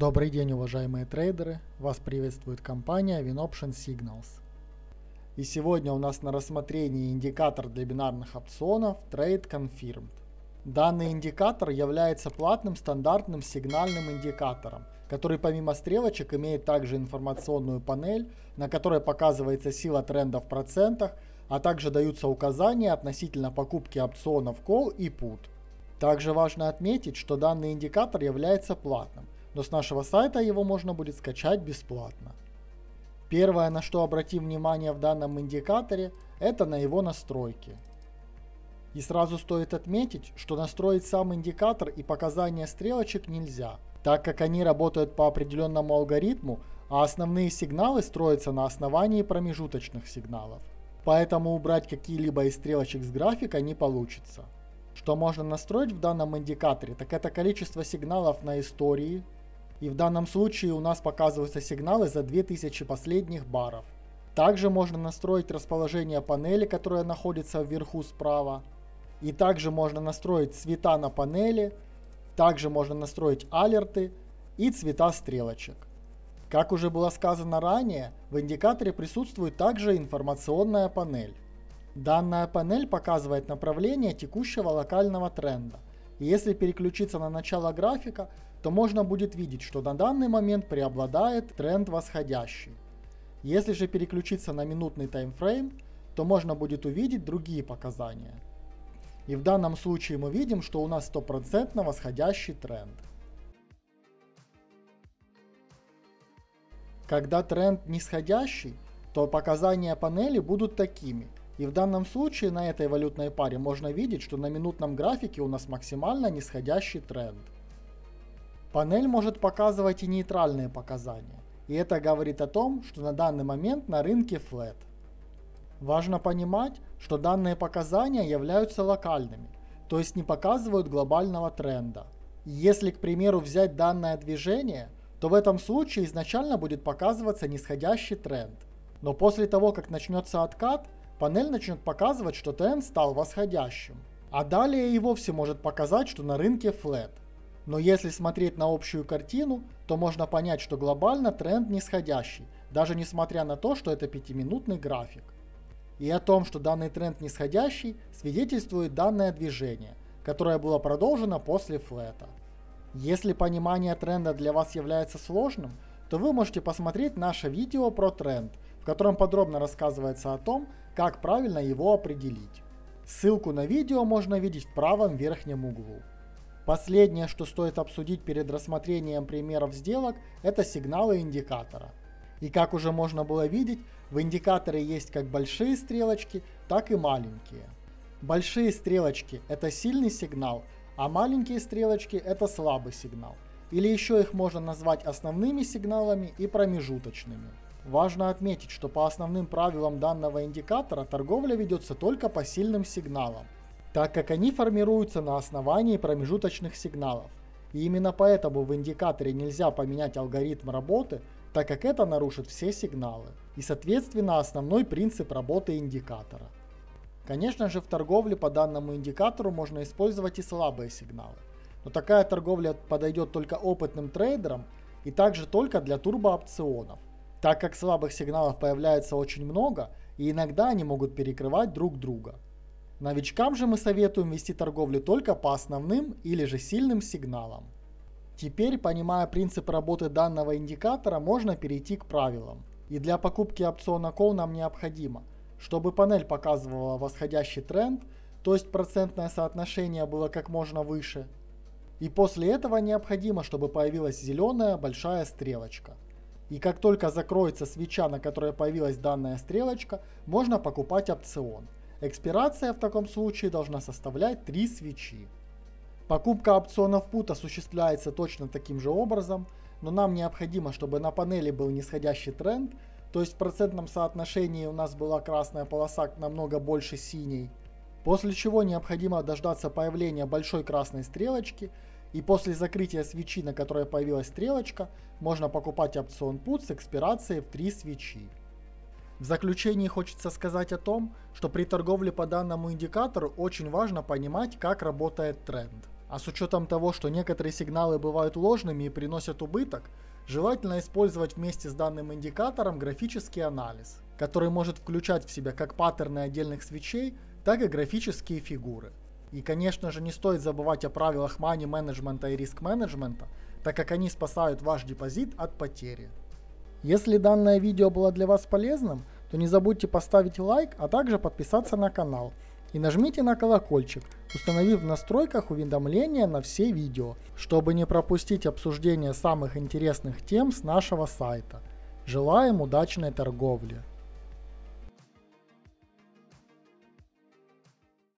Добрый день, уважаемые трейдеры! Вас приветствует компания WinOption Signals. И сегодня у нас на рассмотрении индикатор для бинарных опционов Trade Confirmed. Данный индикатор является платным стандартным сигнальным индикатором, который помимо стрелочек имеет также информационную панель, на которой показывается сила тренда в процентах, а также даются указания относительно покупки опционов Call и Put. Также важно отметить, что данный индикатор является платным, но с нашего сайта его можно будет скачать бесплатно. Первое, на что обратим внимание в данном индикаторе, это на его настройки. И сразу стоит отметить, что настроить сам индикатор и показания стрелочек нельзя, так как они работают по определенному алгоритму, а основные сигналы строятся на основании промежуточных сигналов. Поэтому убрать какие-либо из стрелочек с графика не получится. Что можно настроить в данном индикаторе, так это количество сигналов на истории. И в данном случае у нас показываются сигналы за 2000 последних баров. Также можно настроить расположение панели, которая находится вверху справа. И также можно настроить цвета на панели. Также можно настроить алерты и цвета стрелочек. Как уже было сказано ранее, в индикаторе присутствует также информационная панель. Данная панель показывает направление текущего локального тренда. И если переключиться на начало графика, то можно будет видеть, что на данный момент преобладает тренд восходящий. Если же переключиться на минутный таймфрейм, то можно будет увидеть другие показания. И в данном случае мы видим, что у нас 100% восходящий тренд. Когда тренд нисходящий, то показания панели будут такими. И в данном случае на этой валютной паре можно видеть, что на минутном графике у нас максимально нисходящий тренд. Панель может показывать и нейтральные показания. И это говорит о том, что на данный момент на рынке флэт. Важно понимать, что данные показания являются локальными, то есть не показывают глобального тренда. И если, к примеру, взять данное движение, то в этом случае изначально будет показываться нисходящий тренд. Но после того, как начнется откат, панель начнет показывать, что тренд стал восходящим. А далее и вовсе может показать, что на рынке флэт. Но если смотреть на общую картину, то можно понять, что глобально тренд нисходящий, даже несмотря на то, что это 5-минутный график. И о том, что данный тренд нисходящий, свидетельствует данное движение, которое было продолжено после флэта. Если понимание тренда для вас является сложным, то вы можете посмотреть наше видео про тренд, в котором подробно рассказывается о том, как правильно его определить. Ссылку на видео можно видеть в правом верхнем углу. Последнее, что стоит обсудить перед рассмотрением примеров сделок, это сигналы индикатора. И как уже можно было видеть, в индикаторе есть как большие стрелочки, так и маленькие. Большие стрелочки – это сильный сигнал, а маленькие стрелочки – это слабый сигнал. Или еще их можно назвать основными сигналами и промежуточными. Важно отметить, что по основным правилам данного индикатора торговля ведется только по сильным сигналам, так как они формируются на основании промежуточных сигналов. И именно поэтому в индикаторе нельзя поменять алгоритм работы, так как это нарушит все сигналы и, соответственно, основной принцип работы индикатора. Конечно же, в торговле по данному индикатору можно использовать и слабые сигналы, но такая торговля подойдет только опытным трейдерам и также только для турбоопционов, так как слабых сигналов появляется очень много и иногда они могут перекрывать друг друга. Новичкам же мы советуем вести торговлю только по основным или же сильным сигналам. Теперь, понимая принцип работы данного индикатора, можно перейти к правилам. И для покупки опциона Call нам необходимо, чтобы панель показывала восходящий тренд, то есть процентное соотношение было как можно выше. И после этого необходимо, чтобы появилась зеленая большая стрелочка. И как только закроется свеча, на которой появилась данная стрелочка, можно покупать опцион. Экспирация в таком случае должна составлять 3 свечи. Покупка опционов Put осуществляется точно таким же образом, но нам необходимо, чтобы на панели был нисходящий тренд, то есть в процентном соотношении у нас была красная полоса намного больше синей, после чего необходимо дождаться появления большой красной стрелочки, и после закрытия свечи, на которой появилась стрелочка, можно покупать опцион Put с экспирацией в 3 свечи. В заключении хочется сказать о том, что при торговле по данному индикатору очень важно понимать, как работает тренд. А с учетом того, что некоторые сигналы бывают ложными и приносят убыток, желательно использовать вместе с данным индикатором графический анализ, который может включать в себя как паттерны отдельных свечей, так и графические фигуры. И, конечно же, не стоит забывать о правилах money менеджмента и риск менеджмента, так как они спасают ваш депозит от потери. Если данное видео было для вас полезным, то не забудьте поставить лайк, а также подписаться на канал. И нажмите на колокольчик, установив в настройках уведомления на все видео, чтобы не пропустить обсуждение самых интересных тем с нашего сайта. Желаем удачной торговли!